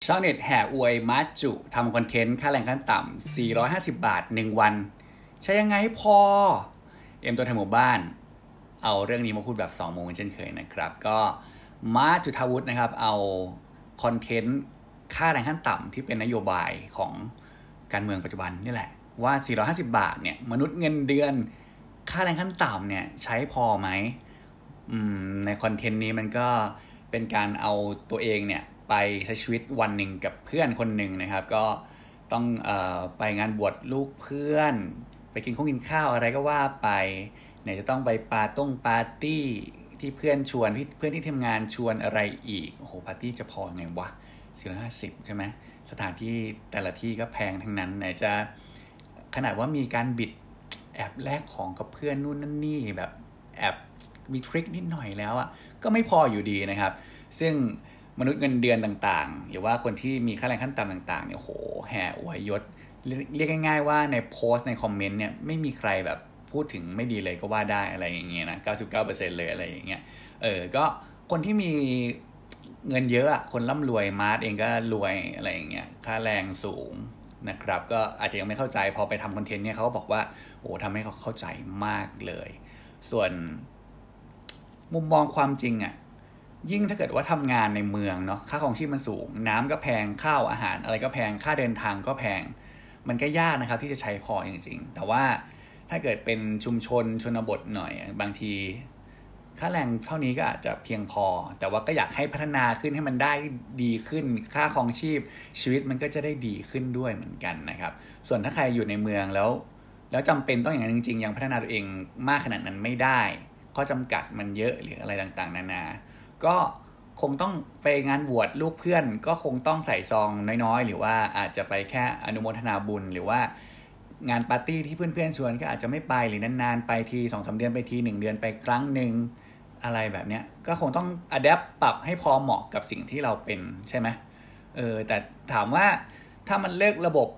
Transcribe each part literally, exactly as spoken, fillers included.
ชาวเน็ตแห่อวยมาจุทำคอนเทนต์ค่าแรงขั้นต่ำสี่ร้อยห้าสิบบาทหนึ่งวันใช้ยังไงพอเอ็มตัวแทนหมู่บ้านเอาเรื่องนี้มาพูดแบบสองโมงเช่นเคยนะครับก็มาจุทาวุฒินะครับเอาคอนเทนต์ค่าแรงขั้นต่ำที่เป็นนโยบายของการเมืองปัจจุบันนี่แหละว่าสี่ร้อยห้าสิบบาทเนี่ยมนุษย์เงินเดือนค่าแรงขั้นต่ำเนี่ยใช้พอไหมในคอนเทนต์นี้มันก็เป็นการเอาตัวเองเนี่ยไปใช้ชีวิตวันหนึ่งกับเพื่อนคนหนึ่งนะครับก็ต้องเอ่อไปงานบวชลูกเพื่อนไปกินข้าวกินข้าวอะไรก็ว่าไปไหนจะต้องไปปาต้งปาร์ตี้ที่เพื่อนชวนเพื่อนที่ทำงานชวนอะไรอีกโอ้โหปาร์ตี้จะพอไงวะสี่ร้อยห้าสิบใช่ไหมสถานที่แต่ละที่ก็แพงทั้งนั้นไหนจะขนาดว่ามีการบิดแอบแลกของกับเพื่อนนู่นนั่นนี่แบบแอบมีทริคนิดหน่อยแล้วอ่ะก็ไม่พออยู่ดีนะครับซึ่งมนุษย์เงินเดือนต่างๆหรือว่าคนที่มีค่าแรงขั้นต่ำต่างๆเนี่ยโหแห่อวยยศเรียกง่ายๆว่าในโพสต์ในคอมเมนต์เนี่ยไม่มีใครแบบพูดถึงไม่ดีเลยก็ว่าได้อะไรอย่างเงี้ยนะ เก้าสิบเก้าเปอร์เซ็นต์ เลยอะไรอย่างเงี้ยเออก็คนที่มีเงินเยอะอะคนร่ำรวยมาร์ทเองก็รวยอะไรอย่างเงี้ยค่าแรงสูงนะครับก็อาจจะยังไม่เข้าใจพอไปทำคอนเทนต์เนี่ยเขาก็บอกว่าโอ้ทำให้เขาเข้าใจมากเลยส่วนมุมมองความจริงอะยิ่งถ้าเกิดว่าทำงานในเมืองเนาะค่าครองชีพมันสูงน้ำก็แพงข้าวอาหารอะไรก็แพงค่าเดินทางก็แพงมันก็ยากนะครับที่จะใช้พอจริงๆแต่ว่าถ้าเกิดเป็นชุมชนชนบทหน่อยบางทีค่าแรงเท่านี้ก็อาจจะเพียงพอแต่ว่าก็อยากให้พัฒนาขึ้นให้มันได้ดีขึ้นค่าครองชีพชีวิตมันก็จะได้ดีขึ้นด้วยเหมือนกันนะครับส่วนถ้าใครอยู่ในเมืองแล้วแล้วจำเป็นต้องอย่างนั้นจริงๆยังพัฒนาตัวเองมากขนาดนั้นไม่ได้ข้อจำกัดมันเยอะหรืออะไรต่างๆนานาก็คงต้องไปงานบวชลูกเพื่อนก็คงต้องใส่ซองน้อยๆหรือว่าอาจจะไปแค่อนุโมทนาบุญหรือว่างานปาร์ตี้ที่เพื่อนๆชวนก็อาจจะไม่ไปหรือนานๆไปที สองถึงสาม เดือนไปทีหนึ่งเดือนไปครั้งนึงอะไรแบบเนี้ยก็คงต้องอะแดปปรับให้พอเหมาะกับสิ่งที่เราเป็นใช่ไหมเออแต่ถามว่าถ้ามันเลิกระบบ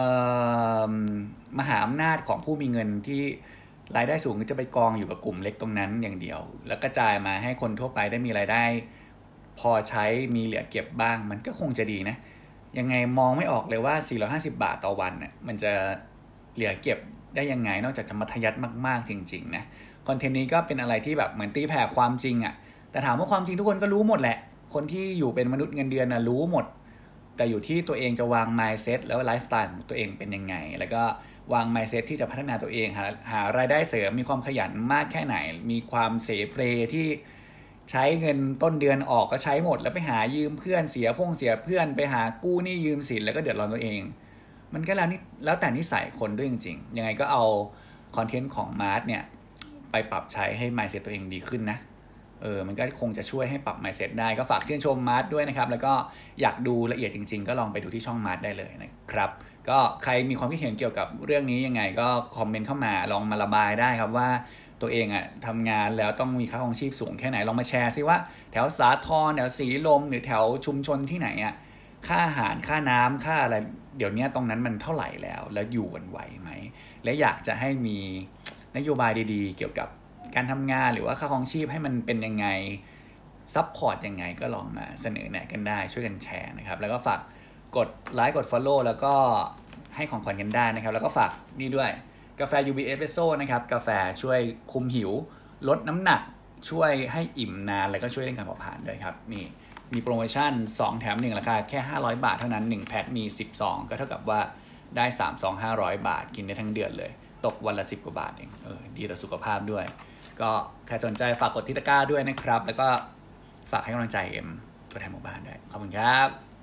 มหาอำนาจของผู้มีเงินที่รายได้สูงก็จะไปกองอยู่กับกลุ่มเล็กตรงนั้นอย่างเดียวแล้วกระจายมาให้คนทั่วไปได้มีรายได้พอใช้มีเหลือเก็บบ้างมันก็คงจะดีนะยังไงมองไม่ออกเลยว่าสี่ร้อยห้าสิบบาทต่อวันน่ะมันจะเหลือเก็บได้ยังไงนอกจากจะมัธยัสถ์มากๆจริงๆนะคอนเทนต์นี้ก็เป็นอะไรที่แบบเหมือนตีแผ่ความจริงอ่ะแต่ถามว่าความจริงทุกคนก็รู้หมดแหละคนที่อยู่เป็นมนุษย์เงินเดือนนะรู้หมดแต่อยู่ที่ตัวเองจะวาง mindset แล้วไลฟ์สไตล์ของตัวเองเป็นยังไงแล้วก็วาง mindset ที่จะพัฒนาตัวเองหาหารายได้เสริมมีความขยันมากแค่ไหนมีความเสเพลที่ใช้เงินต้นเดือนออกก็ใช้หมดแล้วไปหายืมเพื่อนเสียพงเสียเพื่อนไปหากู้หนี้ยืมสินแล้วก็เดือดร้อนตัวเองมันก็แล้วนี่แล้วแต่นิสัยคนด้วยจริงๆยังไงก็เอาคอนเทนต์ของมาร์ทเนี่ยไปปรับใช้ให้ mindset ตัวเองดีขึ้นนะเออมันก็คงจะช่วยให้ปรับ mindset ได้ก็ฝากชื่นชมมาร์ทด้วยนะครับแล้วก็อยากดูละเอียดจริงๆก็ลองไปดูที่ช่องมาร์ทได้เลยนะครับก็ใครมีความคิดเห็นเกี่ยวกับเรื่องนี้ยังไงก็คอมเมนต์เข้ามาลองมาระบายได้ครับว่าตัวเองอ่ะทำงานแล้วต้องมีค่าครองชีพสูงแค่ไหนลองมาแชร์ซิว่าแถวสาทรแถวสีลมหรือแถวชุมชนที่ไหนอ่ะค่าอาหารค่าน้ำค่าอะไรเดี๋ยวนี้ตรงนั้นมันเท่าไหร่แล้วแล้วอยู่กันไหวไหมและอยากจะให้มีนโยบายดีๆเกี่ยวกับการทำงานหรือว่าค่าครองชีพให้มันเป็นยังไงซัพพอร์ตยังไงก็ลองมาเสนอแนะกันได้ช่วยกันแชร์นะครับแล้วก็ฝากกดไลค์กด follow แล้วก็ให้ของขวัญกันได้นะครับแล้วก็ฝากนี่ด้วยกาแฟ ยู บี Espresso นะครับกาแฟช่วยคุมหิวลดน้ำหนักช่วยให้อิ่มนานแล้วก็ช่วยเรื่องการเผาผลาญด้วยครับนี่มีโปรโมชั่นสองแถมหนึ่งราคาแค่ห้าร้อยบาทเท่านั้นหนึ่งแพ็คมีสิบซองก็เท่ากับว่าได้สามซองห้าร้อยบาทกินได้ทั้งเดือนเลยตกวันละสิบกว่าบาทเองเออดีต่อสุขภาพด้วยก็ใครสนใจฝากกดที่ตะกร้าด้วยนะครับแล้วก็ฝากให้กำลังใจเอ็มตัวแทนหมู่บ้านด้วยขอบคุณครับ